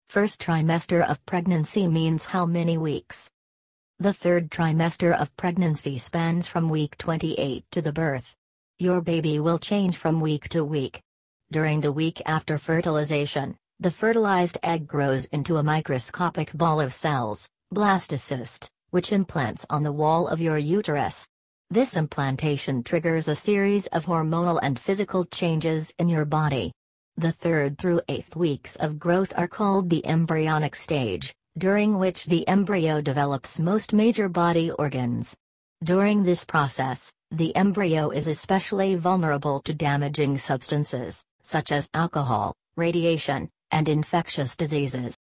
First trimester of pregnancy means how many weeks? The third trimester of pregnancy spans from week 28 to the birth. Your baby will change from week to week. During the week after fertilization, the fertilized egg grows into a microscopic ball of cells, blastocyst, which implants on the wall of your uterus. This implantation triggers a series of hormonal and physical changes in your body. The 3rd through 8th weeks of growth are called the embryonic stage, during which the embryo develops most major body organs. During this process, the embryo is especially vulnerable to damaging substances, such as alcohol, radiation, and infectious diseases.